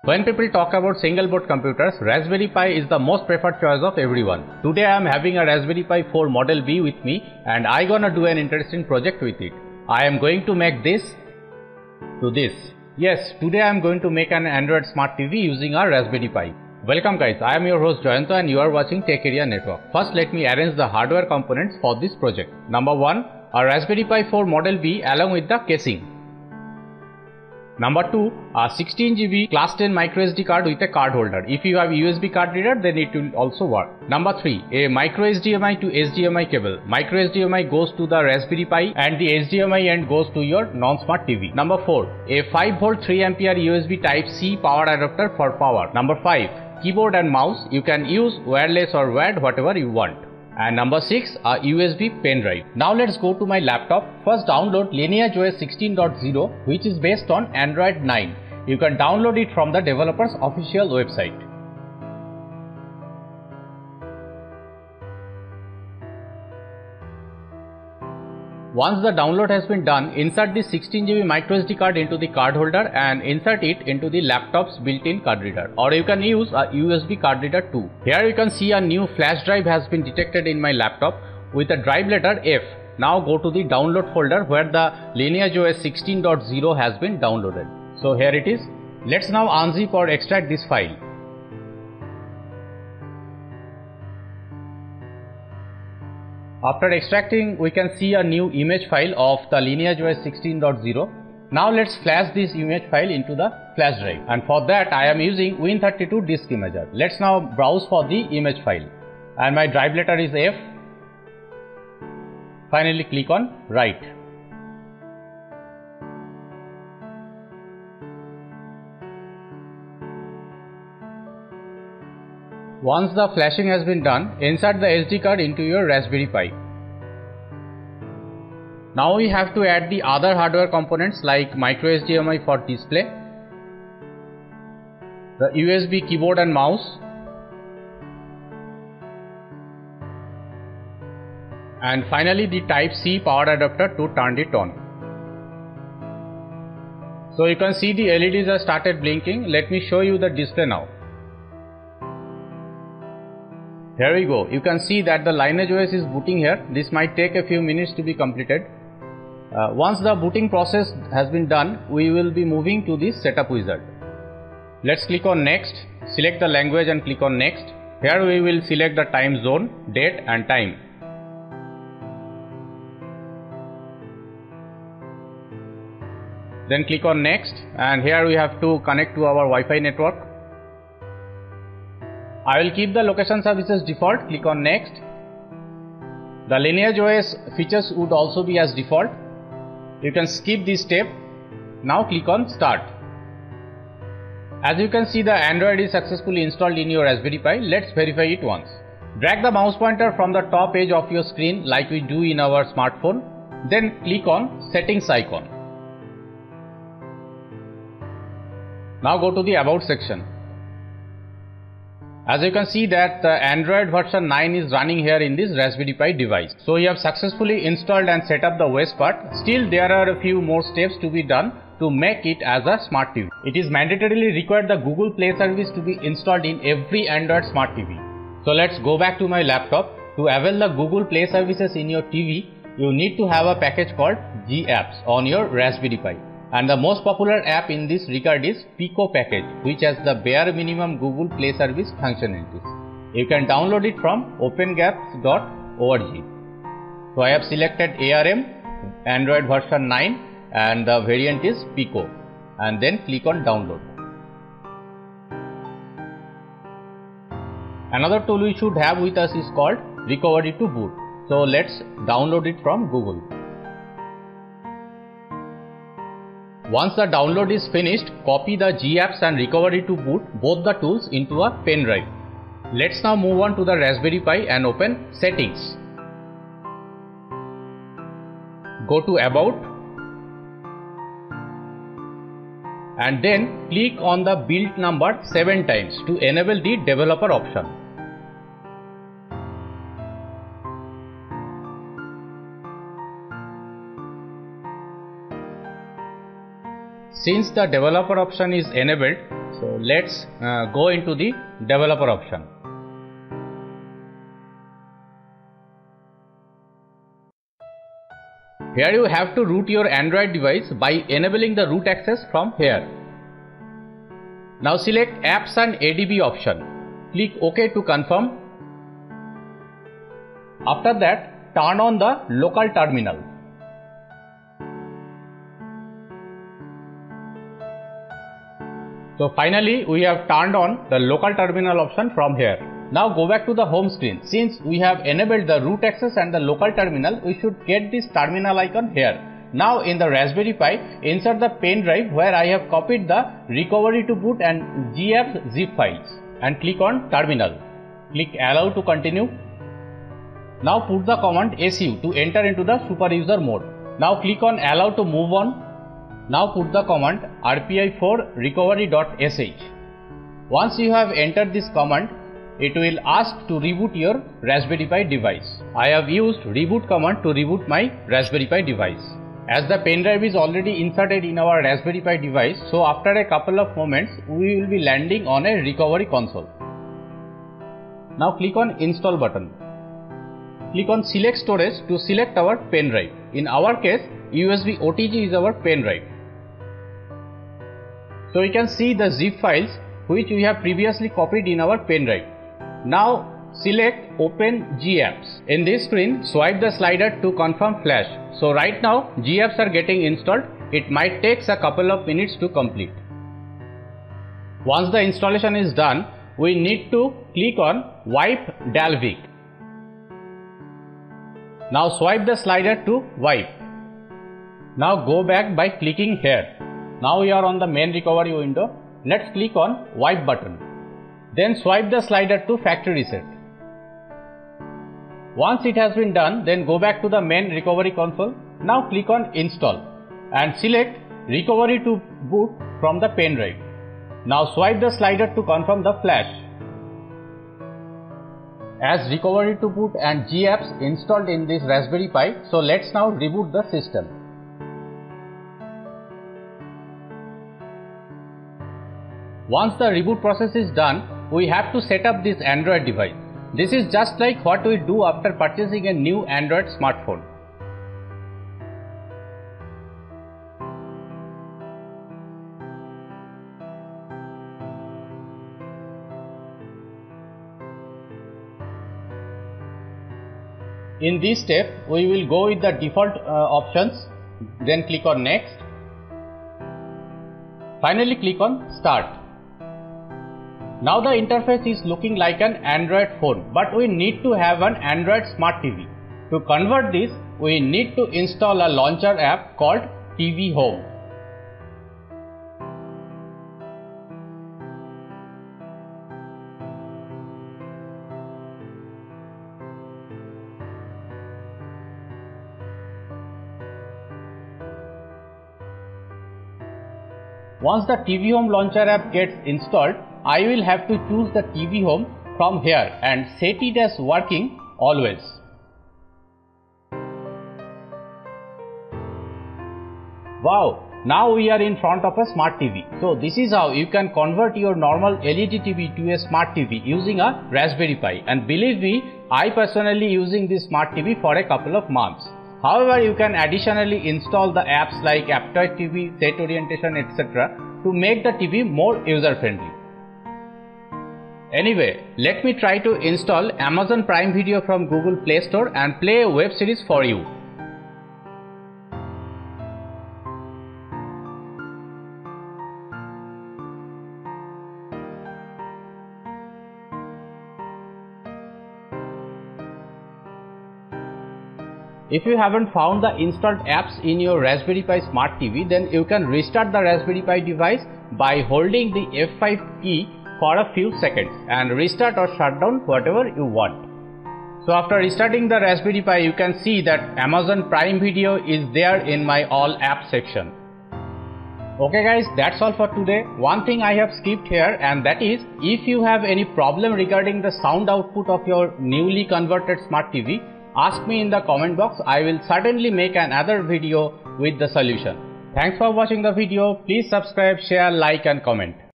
When people talk about single board computers, Raspberry Pi is the most preferred choice of everyone. Today I am having a Raspberry Pi 4 Model B with me and I gonna do an interesting project with it. I am going to make this to this. Yes, today I am going to make an Android Smart TV using a Raspberry Pi. Welcome guys, I am your host Jayanto and you are watching Tech Area Network. First let me arrange the hardware components for this project. Number 1, a Raspberry Pi 4 Model B along with the casing. Number 2, a 16GB class 10 microSD card with a card holder. If you have USB card reader, then it will also work. Number 3, a micro HDMI to HDMI cable. Micro HDMI goes to the Raspberry Pi and the HDMI end goes to your non-smart TV. Number 4, a 5V 3A USB Type-C power adapter for power. Number 5, keyboard and mouse. You can use wireless or wired, whatever you want. And number 6, a USB pen drive. Now let's go to my laptop. First download Lineage OS 16.0 which is based on Android 9. You can download it from the developer's official website. Once the download has been done, insert the 16GB microSD card into the card holder and insert it into the laptop's built-in card reader, or you can use a USB card reader too. Here you can see a new flash drive has been detected in my laptop with a drive letter F. Now go to the download folder where the Lineage OS 16.0 has been downloaded. So here it is. Let's now unzip or extract this file. After extracting, we can see a new image file of the Lineage OS 16.0. Now let's flash this image file into the flash drive, and for that I am using Win32 Disk Imager. Let's now browse for the image file, and my drive letter is F. Finally click on Write. Once the flashing has been done, insert the SD card into your Raspberry Pi. Now we have to add the other hardware components like micro HDMI for display, the USB keyboard and mouse, and finally the Type-C power adapter to turn it on. So you can see the LEDs have started blinking. Let me show you the display now. Here we go. You can see that the Lineage OS is booting here. This might take a few minutes to be completed. Once the booting process has been done, we will be moving to the setup wizard. Let's click on next, select the language and click on next. Here we will select the time zone, date and time. Then click on next, and here we have to connect to our Wi-Fi network. I will keep the location services default. Click on next. The Lineage OS features would also be as default. You can skip this step. Now click on start. As you can see, the Android is successfully installed in your Raspberry Pi. Let's verify it once. Drag the mouse pointer from the top edge of your screen like we do in our smartphone. Then click on settings icon. Now go to the about section. As you can see that the Android version 9 is running here in this Raspberry Pi device. So you have successfully installed and set up the OS part. Still there are a few more steps to be done to make it as a smart TV. It is mandatorily required the Google Play service to be installed in every Android smart TV. So let's go back to my laptop. To avail the Google Play services in your TV, you need to have a package called GApps on your Raspberry Pi. And the most popular app in this regard is Pico package, which has the bare minimum Google Play service functionalities. You can download it from opengaps.org. So I have selected ARM, Android version 9, and the variant is Pico, and then click on download. Another tool we should have with us is called Recovery to Boot. So let's download it from Google. Once the download is finished, copy the GApps and Recovery to Boot, both the tools, into a pen drive. Let's now move on to the Raspberry Pi and open Settings. Go to About and then click on the build number 7 times to enable the developer option. Since the developer option is enabled, So let's go into the developer option. Here you have to root your Android device by enabling the root access from here. Now select Apps and ADB option. Click OK to confirm. After that, turn on the local terminal. So finally, we have turned on the local terminal option from here. Now go back to the home screen. Since we have enabled the root access and the local terminal, we should get this terminal icon here. Now in the Raspberry Pi, insert the pen drive where I have copied the recovery to boot and GApps zip files and click on terminal. Click allow to continue. Now put the command su to enter into the super user mode. Now click on allow to move on. Now put the command rpi4 recovery.sh. Once you have entered this command, it will ask to reboot your Raspberry Pi device. I have used reboot command to reboot my Raspberry Pi device. As the pen drive is already inserted in our Raspberry Pi device, so after a couple of moments, we will be landing on a recovery console. Now click on install button. Click on select storage to select our pen drive. In our case, USB OTG is our pen drive. So you can see the zip files which we have previously copied in our pen drive. Now select Open GApps. In this screen, swipe the slider to confirm flash. So right now GApps are getting installed. It might take a couple of minutes to complete. Once the installation is done, we need to click on Wipe Dalvik. Now swipe the slider to wipe. Now go back by clicking here. Now we are on the main recovery window. Let's click on Wipe button. Then swipe the slider to factory reset. Once it has been done, then go back to the main recovery console. Now click on install and select recovery to boot from the pen drive. Now swipe the slider to confirm the flash. As recovery to boot and GApps installed in this Raspberry Pi, so let's now reboot the system. Once the reboot process is done, we have to set up this Android device. This is just like what we do after purchasing a new Android smartphone. In this step, we will go with the default options, then click on next. Finally click on start. Now the interface is looking like an Android phone, but we need to have an Android Smart TV. To convert this, we need to install a launcher app called TV Home. Once the TV Home launcher app gets installed, I will have to choose the TV Home from here and set it as working always. Wow! Now we are in front of a smart TV. So this is how you can convert your normal LED TV to a smart TV using a Raspberry Pi. And believe me, I personally using this smart TV for a couple of months. However, you can additionally install the apps like Aptoide TV, Set Orientation, etc. to make the TV more user friendly. Anyway, let me try to install Amazon Prime Video from Google Play Store and play a web series for you. If you haven't found the installed apps in your Raspberry Pi Smart TV, then you can restart the Raspberry Pi device by holding the F5 key for a few seconds and restart or shut down whatever you want. So after restarting the Raspberry Pi, you can see that Amazon Prime Video is there in my all app section. Okay guys, that's all for today. One thing I have skipped here, and that is, if you have any problem regarding the sound output of your newly converted Smart TV, ask me in the comment box. I will certainly make another video with the solution. Thanks for watching the video. Please subscribe, share, like and comment.